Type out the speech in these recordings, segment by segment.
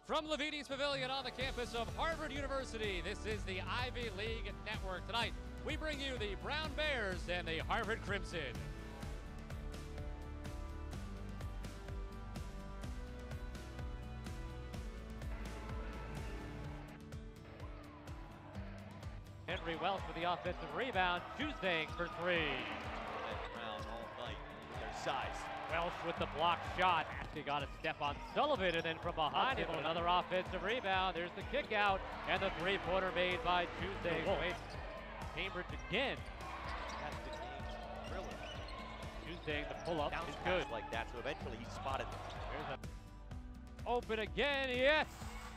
From Levites Pavilion on the campus of Harvard University, this is the Ivy League Network. Tonight, we bring you the Brown Bears and the Harvard Crimson. Henry Welsh with the offensive rebound, Juzang for three. Brown all night with their size. Welsh with the block shot. He got a step on Sullivan, and then from behind him, another offensive rebound. There's the kick out, and the three-pointer made by Juzang. Cambridge again. That's the game's thriller. Juzang, the pull-up Bounce is pass good. like that, so eventually he spotted them. There's a open again, yes!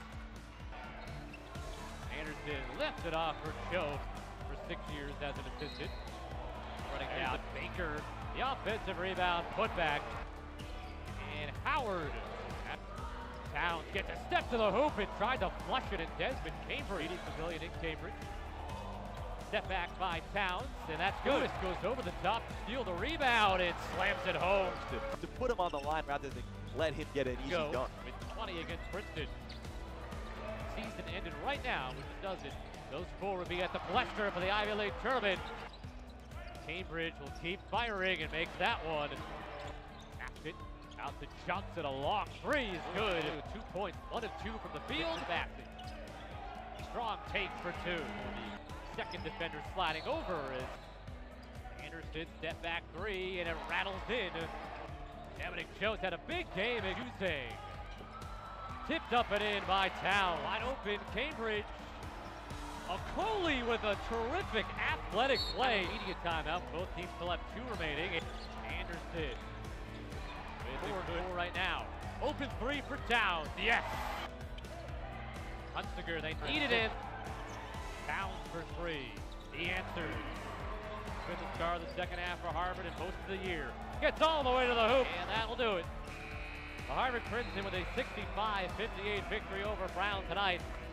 Anderson lifted off for Cho for 6 years as an assistant. Running down Baker, the offensive rebound, put back. And Howard. Towns gets a step to the hoop and tried to flush it, and Desmond Cambridge, Pavilion in Cambridge. Step back by Towns, and that's good. Lewis goes over the top to steal the rebound and slams it home. To put him on the line rather than let him get an easy dunk. With 20 against Princeton. Season ended right now, which it doesn't. Those four would be at the Blester for the Ivy League tournament. Cambridge will keep firing and makes that one. Snaps it out to Johnson, a long three is good. 2 points, 1 of 2 from the field. Back. Strong take for two. The second defender sliding over as Anderson step back three, and it rattles in. Dominic Jones had a big game at Juzang. Tipped up and in by Towns. Wide open, Cambridge. Okoli with a terrific athletic play. Media timeout. Both teams still have 2 remaining. Anderson with the good right now. Open three for Towns. Yes. Hunsinger, they needed it. Towns for three. The answer. Been the star of the second half for Harvard and most of the year. Gets all the way to the hoop, and that'll do it. The Harvard Crimson with a 65-58 victory over Brown tonight.